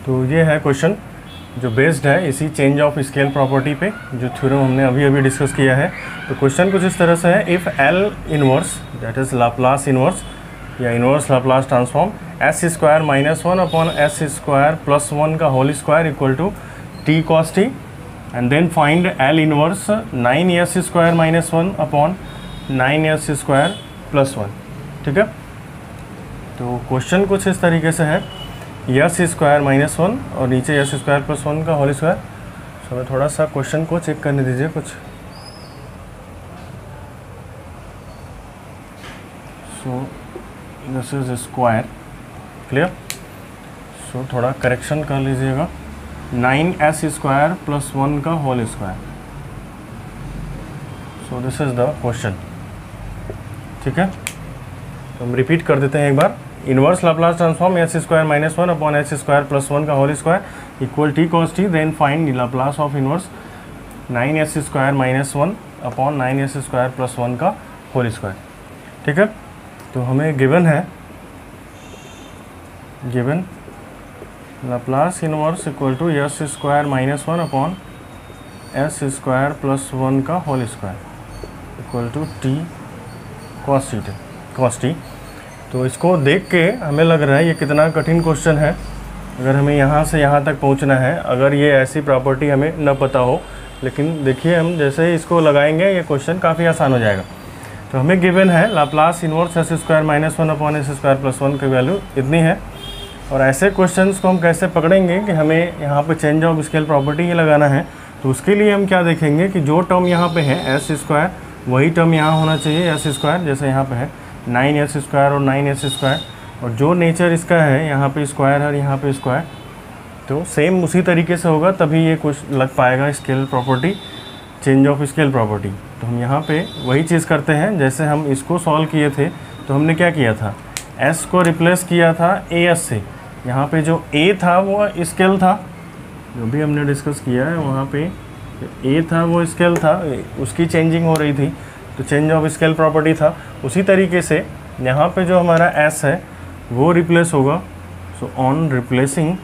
तो ये है क्वेश्चन जो बेस्ड है इसी चेंज ऑफ स्केल प्रॉपर्टी पे, जो थ्योरम हमने अभी अभी डिस्कस किया है। तो क्वेश्चन कुछ इस तरह से है, if L inverse that is Laplace inverse या inverse Laplace transform s square minus one upon s square plus one का whole square equal to t cos t, and then find L inverse 9s square minus one upon 9s square plus one. ठीक है, तो question कुछ इस तरीके से है, yes square minus one और नीचे यस स्क्वायर प्लस वन का होल स्क्वायर। सो हमें थोड़ा सा क्वेश्चन को चेक करने दीजिए कुछ। So this is square, clear. So थोड़ा करेक्शन कर लीजिएगा, 9s स्क्वायर प्लस वन का whole square. So this is the question. ठीक है, तो हम रिपीट कर देते हैं एक बार। Inverse Laplace transform s square minus one upon h square plus one का whole square equal T cos t, then find Laplace of inverse 9s square minus one upon 9s square plus one का whole square. ठीक है, तो हमें given है, given Laplace inverse equal to s square minus one upon s square plus one का whole square equal to t cos t. तो इसको देख के हमें लग रहा है ये कितना कठिन क्वेश्चन है, अगर हमें यहाँ से यहाँ तक पहुँचना है, अगर ये ऐसी प्रॉपर्टी हमें न पता हो। लेकिन देखिए हम जैसे ही इसको लगाएंगे ये क्वेश्चन काफ़ी आसान हो जाएगा। तो हमें गिवन है Laplace inverse s square minus one upon s square plus one की वैल्यू इतनी है। और ऐसे क्वेश्चंस को हम कैसे पकड़ेंगे कि हमें यहाँ पे चेंज ऑफ स्केल प्रॉपर्टी ये लगाना है। तो उसके लिए हम क्या देखेंगे कि जो टर्म यहाँ पे है एस स्क्वायर, वही टर्म यहाँ होना चाहिए एस स्क्वायर, जैसे यहाँ पे है 9s स्क्वायर और 9s स्क्वायर, और जो नेचर इसका है यहाँ पे स्क्वायर है और यहाँ पे स्क्वायर, तो सेम उसी तरीके से होगा, तभी ये कुछ लग पाएगा scale property, change of scale property. तो हम यहाँ पे वही चीज़ करते हैं जैसे हम इसको सॉल्व किए थे। तो हमने क्या किया था, s को रिप्लेस किया था as से। यहाँ पे जो a था वो स्केल था, जो भी हमने डिस्कस किया है वहाँ पे a था वो स्केल था, उसकी चेंजिंग हो रही थी, तो चेंज ऑफ स्केल प्रॉपर्टी था। उसी तरीके से यहाँ पे जो हमारा s है वो रिप्लेस होगा। So on replacing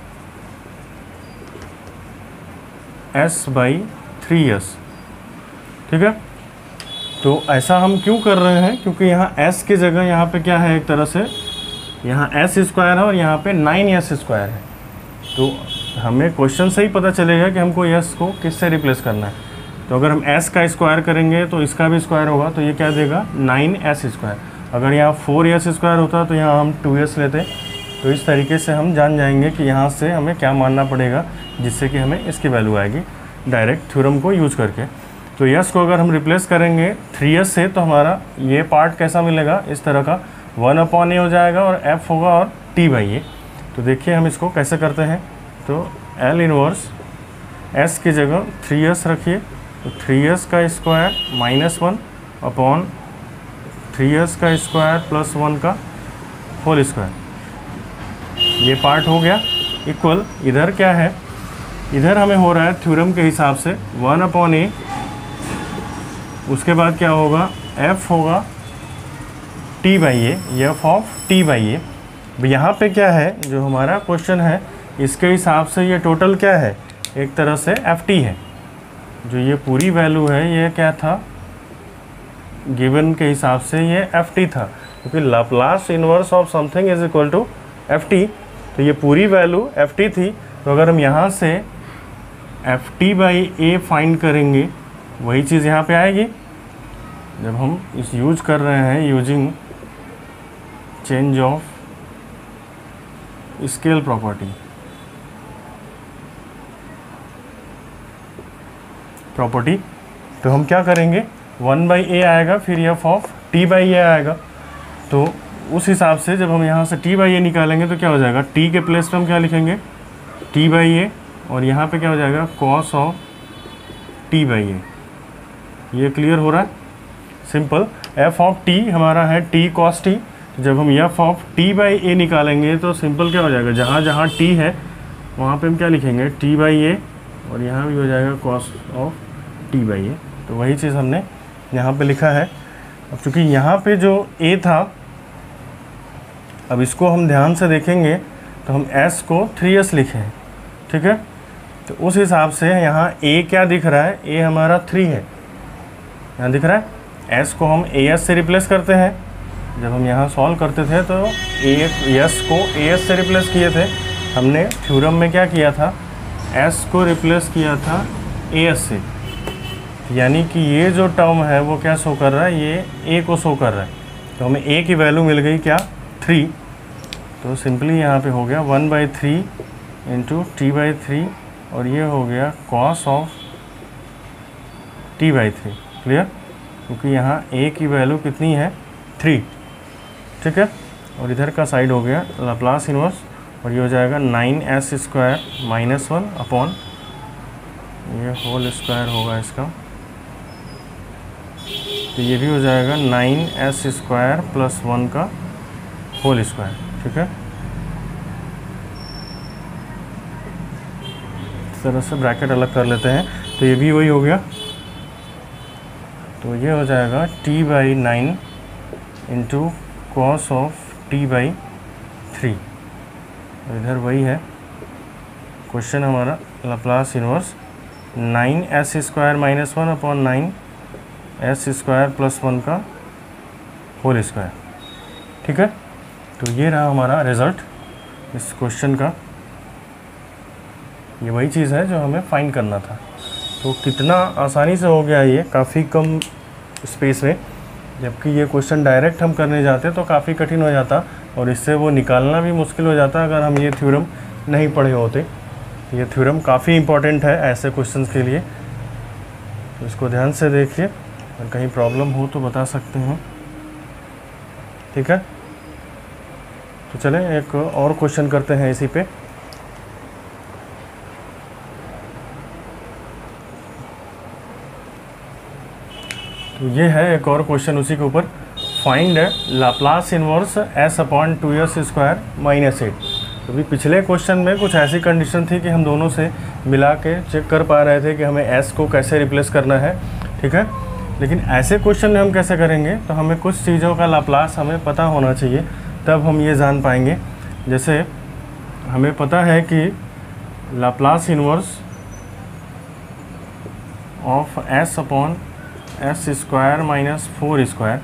s by 3s। ठीक है, तो ऐसा हम क्यों कर रहे हैं, क्योंकि यहाँ s की जगह यहाँ पे क्या है, एक तरह से यहाँ s स्क्वायर है और यहाँ पे 9s स्क्वायर है। तो हमें क्वेश्चन से ही पता चलेगा कि हमको s को किससे रिप्लेस करना है। तो अगर हम s का स्क्वायर करेंगे तो इसका भी स्क्वायर होगा, तो ये क्या देगा 9s स्क्वायर। अगर यहाँ 4s स्क्वायर होता तो यहाँ हम 2s लेते। तो इस तरीके से हम जान जाएंगे कि यहाँ से हमें क्या मानना पड़ेगा, जिससे कि हमें इसकी वैल्यू आएगी डायरेक्ट थ्योरम को यूज करके। तो s को अगर हम रिप्लेस करेंगे 3s से, तो हमारा ये पार्ट कैसा मिलेगा, इस तरह का 1/a हो जाएगा और f होगा और t बाई a। तो देखिए हम इसको कैसे करते हैं। तो L इनवर्स s की जगह 3s रखिए, तो 3s का square minus one upon 3s का स्क्वायर प्लस वन का होल स्क्वायर, ये पार्ट हो गया इक्वल। इधर क्या है, इधर हमें हो रहा है थ्योरम के हिसाब से 1/a, उसके बाद क्या होगा, f होगा t by a, f of t by a. यहाँ पे क्या है, जो हमारा क्वेश्चन है इसके हिसाब से ये टोटल क्या है, एक तरह से ft है। जो ये पूरी वैल्यू है ये क्या था, गिवन के हिसाब से ये ft था, क्योंकि Laplace inverse of something is equal to ft। तो ये पूरी वैल्यू ft थी। तो अगर हम यहाँ से ft बाई a फाइंड करेंगे, वही चीज़ यहाँ पे आएगी जब हम इस यूज कर रहे हैं using change of scale property. तो हम क्या करेंगे, 1/a आएगा, फिर f of t by a आएगा। तो उस हिसाब से जब हम यहाँ से t बाई a निकालेंगे तो क्या हो जाएगा, t के प्लेस पे हम क्या लिखेंगे, t बाई a, और यहाँ पे क्या हो जाएगा, cos of t by a। ये क्लियर हो रहा है, सिंपल। f ऑफ t हमारा है t cos t। जब हम f of t by a निकालेंगे तो सिंपल क्या हो जाएगा, जहाँ जहाँ t है वहाँ पे हम क्या लिखेंगे, t बाई a, और यहाँ भी हो जाएगा cos of t by a। तो वही चीज़ हमने यहाँ पे लिखा है। अब चूँकि यहाँ पे जो a था, अब इसको हम ध्यान से देखेंगे तो हम s को 3s लिखे हैं, ठीक है। तो उस हिसाब से यहाँ a क्या दिख रहा है, a हमारा 3 है, यहाँ दिख रहा है। s को हम as से रिप्लेस करते हैं, जब हम यहाँ सॉल्व करते थे तो s को as से रिप्लेस किए थे हमने। थ्योरम में क्या किया था, s को रिप्लेस किया था as से, यानी कि ये जो टर्म है वो क्या शो कर रहा है, ये a को शो कर रहा है। तो हमें a की वैल्यू मिल गई क्या, 3। तो सिंपली यहाँ पे हो गया 1/3 इंटू t/3, और ये हो गया cos ऑफ t/3। क्लियर, क्योंकि यहाँ a की वैल्यू कितनी है, 3, ठीक है। और इधर का साइड हो गया लाप्लास इन्वर्स, और ये हो जाएगा 9s² - 1 अपॉन ये होल स्क्वायर होगा इसका, तो ये भी हो जाएगा 9s² + 1 का होल स्क्वायर, ठीक है। इस तरह से ब्रैकेट अलग कर लेते हैं, तो ये भी वही हो गया। तो ये हो जाएगा t/9 into cos of t/3। इधर वही है क्वेश्चन हमारा, Laplace inverse 9s² - 1 upon 9s² + 1 का होल स्क्वायर, ठीक है। तो ये रहा हमारा रिज़ल्ट इस क्वेश्चन का। ये वही चीज़ है जो हमें फाइंड करना था। तो कितना आसानी से हो गया ये, काफ़ी कम स्पेस में, जबकि ये क्वेश्चन डायरेक्ट हम करने जाते तो काफ़ी कठिन हो जाता, और इससे वो निकालना भी मुश्किल हो जाता अगर हम ये थ्योरम नहीं पढ़े होते। ये थ्योरम काफ़ी इम्पोर्टेंट है ऐसे क्वेश्चंस के लिए, तो इसको ध्यान से देखिए, और कहीं प्रॉब्लम हो तो बता सकते हैं, ठीक है। तो चलें एक और क्वेश्चन करते हैं इसी पे। तो ये है एक और क्वेश्चन उसी के ऊपर, फाइंड लाप्लास इन्वर्स s/2s² - 8। तो भी पिछले क्वेश्चन में कुछ ऐसी कंडीशन थी कि हम दोनों से मिला के चेक कर पा रहे थे कि हमें s को कैसे रिप्लेस करना है, ठीक है। लेकिन ऐसे क्वेश्चन में हम कैसे करेंगे, तो हमें कुछ चीज़ों का लाप्लास हमें पता होना चाहिए, तब हम ये जान पाएंगे। जैसे हमें पता है कि लाप्लास इन्वर्स ऑफ s/s² - 4²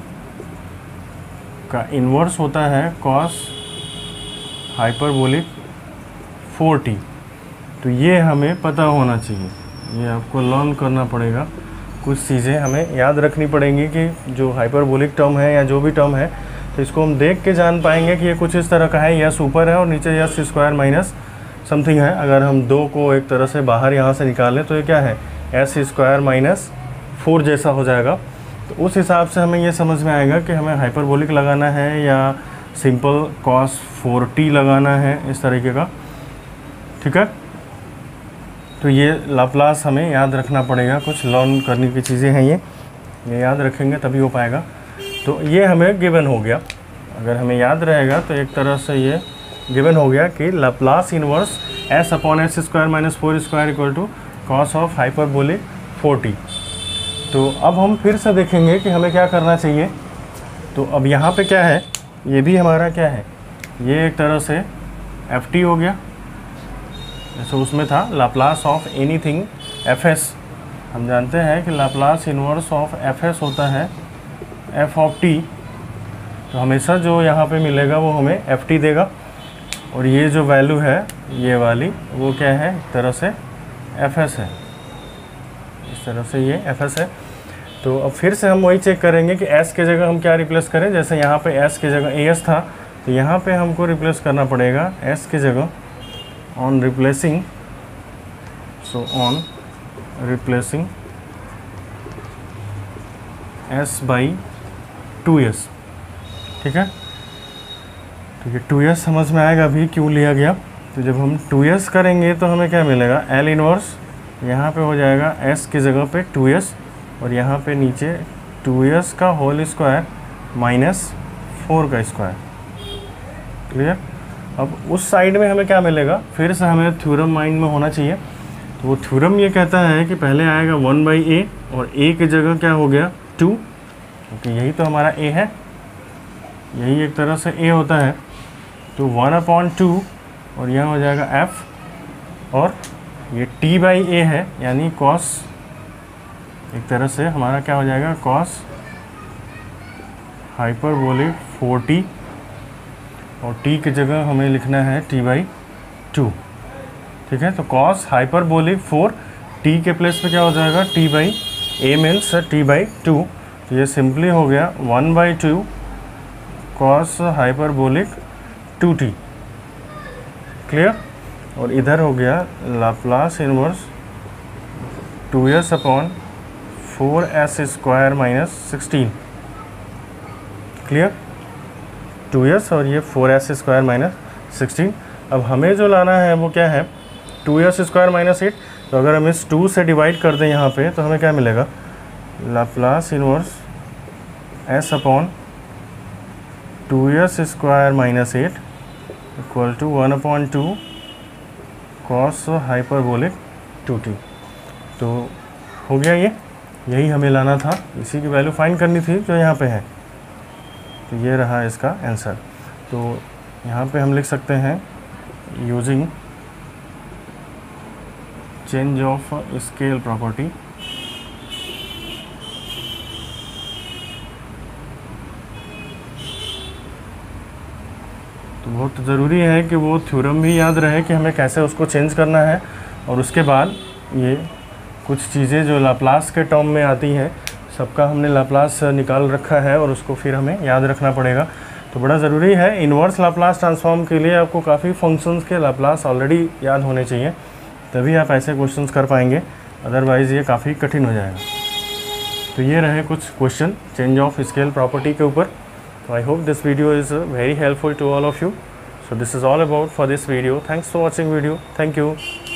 का इन्वर्स होता है cos हाइपरबोलिक 4t। तो ये हमें पता होना चाहिए, ये आपको लर्न करना पड़ेगा। कुछ चीज़ें हमें याद रखनी पड़ेंगी कि जो हाइपरबोलिक टर्म है या जो भी टर्म है, तो इसको हम देख के जान पाएंगे कि ये कुछ इस तरह का है, यस ऊपर है और नीचे s² माइनस समथिंग है। अगर हम 2 को एक तरह से बाहर यहाँ से निकालें तो ये क्या है, s² - 4 जैसा हो जाएगा। तो उस हिसाब से हमें ये समझ में आएगा कि हमें हाइपरबोलिक लगाना है या सिंपल cos 4t लगाना है, इस तरीके का, ठीक है। तो ये लाप्लास हमें याद रखना पड़ेगा, कुछ लर्न करने की चीज़ें हैं ये याद रखेंगे तभी हो पाएगा। तो ये हमें गिवन हो गया, अगर हमें याद रहेगा तो एक तरह से ये गिवन हो गया कि Laplace inverse s/s² - 4² = cos of hyperbolic 4t। तो अब हम फिर से देखेंगे कि हमें क्या करना चाहिए। तो अब यहाँ पे क्या है, ये भी हमारा क्या है, ये एक तरह से ft हो गया, जैसे उसमें था लाप्लास ऑफ एनीथिंग fs। हम जानते हैं कि लाप्लास इन्वर्स ऑफ fs होता है f ऑफ t। तो हमेशा जो यहाँ पे मिलेगा वो हमें ft देगा, और ये जो वैल्यू है ये वाली वो क्या है, एक तरह से fs है, इस तरह से ये fs है। तो अब फिर से हम वही चेक करेंगे कि s के जगह हम क्या रिप्लेस करें। जैसे यहाँ पे s के जगह as था, तो यहाँ पे हमको रिप्लेस करना पड़ेगा s के जगह on replacing, so on replacing s/2s, ठीक है। तो ये 2s समझ में आएगा अभी क्यों लिया गया। तो जब हम 2s करेंगे तो हमें क्या मिलेगा, L इन्वर्स यहाँ पे हो जाएगा s की जगह पे 2s, और यहाँ पे नीचे 2s का होल स्क्वायर माइनस 4 का स्क्वायर, क्लियर। अब उस साइड में हमें क्या मिलेगा, फिर से हमें थ्योरम माइंड में होना चाहिए। तो वो थ्योरम ये कहता है कि पहले आएगा 1/a, और a की जगह क्या हो गया 2, क्योंकि यही तो हमारा a है, यही एक तरह से a होता है। तो 1/2 और यहाँ हो जाएगा f, और ये t/a है यानी cos, एक तरह से हमारा क्या हो जाएगा cos हाइपरबोलिक 4t, और t की जगह हमें लिखना है t/2। ठीक है, तो cos हाइपरबोलिक 4 t के प्लेस पे क्या हो जाएगा t/a मीन्स t/2। तो ये सिंपली हो गया 1/2 cos हाइपरबोलिक 2t। क्लियर। और इधर हो गया Laplace inverse 2s/4s² minus 16। Clear, 2s और ये 4s² माइनस 16। अब हमें जो लाना है वो क्या है 2s² माइनस 8। तो अगर हम इस 2 से डिवाइड कर दें यहाँ पे तो हमें क्या मिलेगा, Laplace inverse s/2s² minus 8 equal to 1/2 cos hyperbolic 2t। तो हो गया, ये यही हमें लाना था, इसी की वैल्यू फाइंड करनी थी जो यहाँ पे है। तो ये रहा इसका आंसर। तो यहाँ पे हम लिख सकते हैं using change of scale property, तो बहुत ज़रूरी है कि वो थ्योरम भी याद रहे कि हमें कैसे उसको चेंज करना है। और उसके बाद ये कुछ चीज़ें जो लाप्लास के टर्म में आती हैं सबका हमने लाप्लास निकाल रखा है और उसको फिर हमें याद रखना पड़ेगा। तो बड़ा ज़रूरी है, इन्वर्स लाप्लास ट्रांसफॉर्म के लिए आपको काफ़ी फंक्शंस के लाप्लास ऑलरेडी याद होने चाहिए, तभी आप ऐसे क्वेश्चंस कर पाएंगे, अदरवाइज़ ये काफ़ी कठिन हो जाएगा। तो ये रहे कुछ question change of scale property के ऊपर। So I hope this video is very helpful to all of you. So this is all about for this video. Thanks for watching video. Thank you.